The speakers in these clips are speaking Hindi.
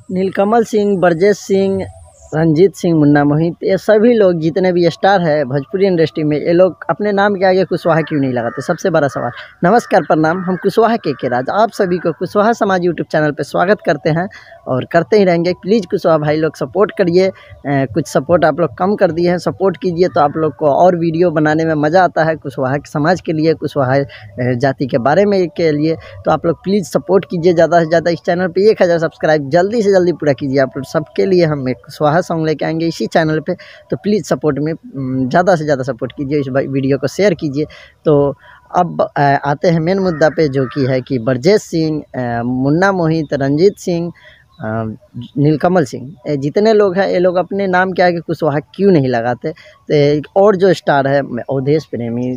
नीलकमल सिंह, ब्रजेश सिंह, रंजीत सिंह, मुन्ना मोहित, ये सभी लोग जितने भी स्टार है भोजपुरी इंडस्ट्री में, ये लोग अपने नाम के आगे कुशवाहा क्यों नहीं लगाते? सबसे बड़ा सवाल। नमस्कार, प्रणाम, हम कुशवाहा के राज आप सभी को कुशवाहा समाज यूट्यूब चैनल पे स्वागत करते हैं और करते ही रहेंगे। प्लीज़ कुशवाहा भाई लोग सपोर्ट करिए, कुछ सपोर्ट आप लोग कम कर दिए हैं, सपोर्ट कीजिए तो आप लोग को और वीडियो बनाने में मज़ा आता है कुशवाहा समाज के लिए, कुशवाहा जाति के बारे में के लिए। तो आप लोग प्लीज़ सपोर्ट कीजिए ज़्यादा से ज़्यादा। इस चैनल पे 1000 सब्सक्राइब जल्दी से जल्दी पूरा कीजिए। आप लोग सबके लिए हम एक कुशवाहा सॉन्ग लेके आएंगे इसी चैनल पे, तो प्लीज़ सपोर्ट में ज़्यादा से ज़्यादा सपोर्ट कीजिए, इस वीडियो को शेयर कीजिए। तो अब आते हैं मेन मुद्दा पे, जो कि है कि ब्रजेश सिंह, मुन्ना मोहित, रंजीत सिंह, नीलकमल सिंह, जितने लोग हैं ये लोग अपने नाम के आगे कुशवाहा क्यों नहीं लगाते? तो और जो स्टार है अवधेश प्रेमी,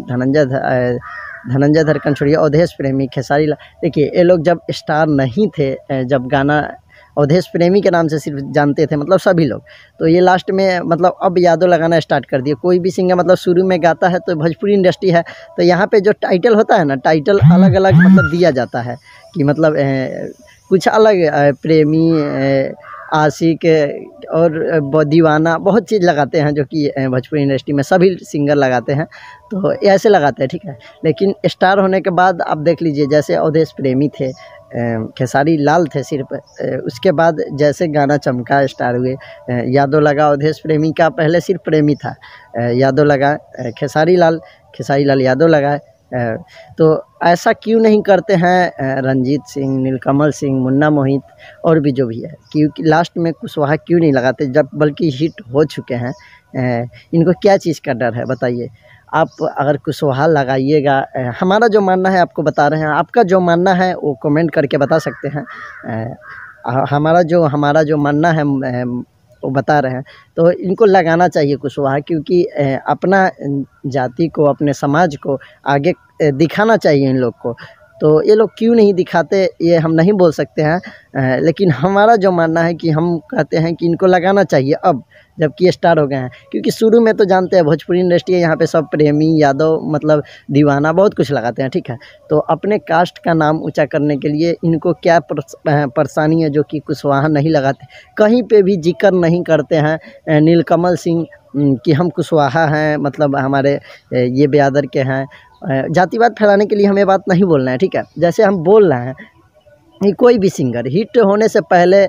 धनंजय धड़कन छोड़िए, अवधेश प्रेमी, खेसारी लाल, देखिए ये लोग जब स्टार नहीं थे, जब गाना अवधेश प्रेमी के नाम से सिर्फ जानते थे मतलब सभी लोग, तो ये लास्ट में मतलब अब यादों लगाना स्टार्ट कर दिए। कोई भी सिंगर मतलब शुरू में गाता है तो भोजपुरी इंडस्ट्री है तो यहाँ पे जो टाइटल होता है ना, टाइटल अलग अलग मतलब दिया जाता है कि मतलब कुछ अलग, प्रेमी, आशिक और दीवाना, बहुत चीज़ लगाते हैं जो कि भोजपुरी इंडस्ट्री में सभी सिंगर लगाते हैं, तो ऐसे लगाते हैं, ठीक है। लेकिन स्टार होने के बाद आप देख लीजिए, जैसे अवधेश प्रेमी थे, खेसारी लाल थे सिर्फ, उसके बाद जैसे गाना चमका, स्टार हुए, यादों लगा अवधेश प्रेमी का पहले सिर्फ प्रेमी था, यादों लगा खेसारी लाल यादों लगा। तो ऐसा क्यों नहीं करते हैं रंजीत सिंह, नीलकमल सिंह, मुन्ना मोहित और भी जो भी है, क्योंकि लास्ट में कुशवाहा क्यों नहीं लगाते जब बल्कि हिट हो चुके हैं? इनको क्या चीज़ का डर है बताइए? आप अगर कुशवाहा लगाइएगा, हमारा जो मानना है आपको बता रहे हैं, आपका जो मानना है वो कमेंट करके बता सकते हैं। हमारा जो मानना है वो बता रहे हैं, तो इनको लगाना चाहिए कुशवाहा, क्योंकि अपना जाति को, अपने समाज को आगे दिखाना चाहिए इन लोग को। तो ये लोग क्यों नहीं दिखाते ये हम नहीं बोल सकते हैं, लेकिन हमारा जो मानना है कि हम कहते हैं कि इनको लगाना चाहिए अब जबकि स्टार हो गए हैं। क्योंकि शुरू में तो जानते हैं भोजपुरी इंडस्ट्री है, यहाँ पे सब प्रेमी, यादव, मतलब दीवाना, बहुत कुछ लगाते हैं, ठीक है। तो अपने कास्ट का नाम ऊंचा करने के लिए इनको क्या परेशानी है जो कि कुशवाहा नहीं लगाते? कहीं पे भी जिक्र नहीं करते हैं नीलकमल सिंह कि हम कुशवाहा हैं, मतलब हमारे ये ब्यादर के हैं। जातिवाद फैलाने के लिए हमें बात नहीं बोलना है, ठीक है। जैसे हम बोल रहे हैं कि कोई भी सिंगर हिट होने से पहले,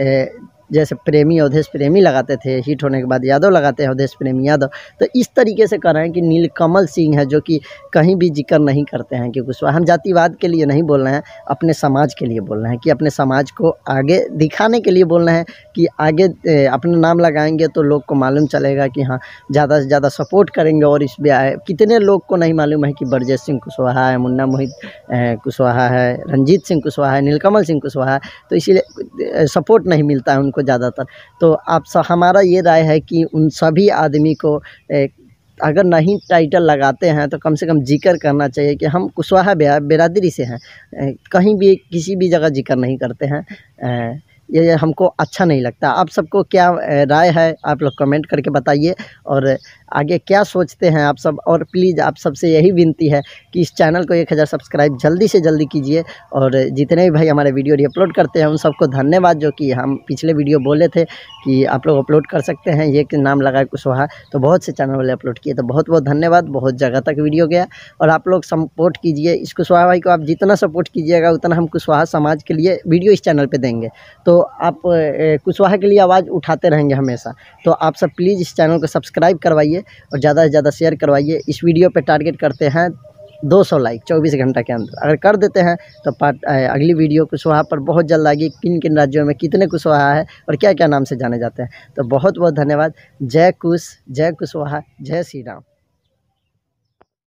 जैसे प्रेमी अवधेश प्रेमी लगाते थे, हिट होने के बाद यादव लगाते हैं, अवधेश प्रेमी यादव, तो इस तरीके से कर रहे हैं कि नीलकमल सिंह है जो कि कहीं भी जिक्र नहीं करते हैं कि कुशवाहा। हम जातिवाद के लिए नहीं बोल रहे हैं, अपने समाज के लिए बोल रहे हैं कि अपने समाज को आगे दिखाने के लिए बोल रहे हैं कि आगे अपना नाम लगाएंगे तो लोग को मालूम चलेगा कि हाँ, ज़्यादा से ज़्यादा सपोर्ट करेंगे। और इसमें आए कितने लोग को नहीं मालूम है कि ब्रजेश सिंह कुशवाहा है, मुन्ना मोहित कुशवाहा है, रंजीत सिंह कुशवाहा है, नीलकमल सिंह कुशवाहा है, तो इसीलिए सपोर्ट नहीं मिलता है उनको ज़्यादातर। तो हमारा ये राय है कि उन सभी आदमी को अगर नहीं टाइटल लगाते हैं तो कम से कम जिक्र करना चाहिए कि हम कुशवाहा बिरादरी से हैं। कहीं भी किसी भी जगह जिक्र नहीं करते हैं, ये हमको अच्छा नहीं लगता। आप सबको क्या राय है आप लोग कमेंट करके बताइए, और आगे क्या सोचते हैं आप सब। और प्लीज़ आप सबसे यही विनती है कि इस चैनल को 1000 सब्सक्राइब जल्दी से जल्दी कीजिए। और जितने भी भाई हमारे वीडियो अपलोड करते हैं उन सबको धन्यवाद, जो कि हम पिछले वीडियो बोले थे कि आप लोग अपलोड कर सकते हैं, ये कि नाम लगाए कुशवाहा, तो बहुत से चैनल वाले अपलोड किए, तो बहुत बहुत धन्यवाद। बहुत जगह तक वीडियो गया और आप लोग सपोर्ट कीजिए इस कुशवाहा भाई को। आप जितना सपोर्ट कीजिएगा उतना हम कुशवाहा समाज के लिए वीडियो इस चैनल पर देंगे, तो आप कुशवाहा के लिए आवाज़ उठाते रहेंगे हमेशा। तो आप सब प्लीज़ इस चैनल को सब्सक्राइब करवाइए और ज़्यादा से ज़्यादा शेयर करवाइए। इस वीडियो पे टारगेट करते हैं 200 लाइक 24 घंटा के अंदर। अगर कर देते हैं तो अगली वीडियो कुशवाहा पर बहुत जल्द आएगी, किन किन राज्यों में कितने कुशवाहा है और क्या क्या नाम से जाने जाते हैं। तो बहुत बहुत धन्यवाद। जय कुशवाहा, जय श्री राम।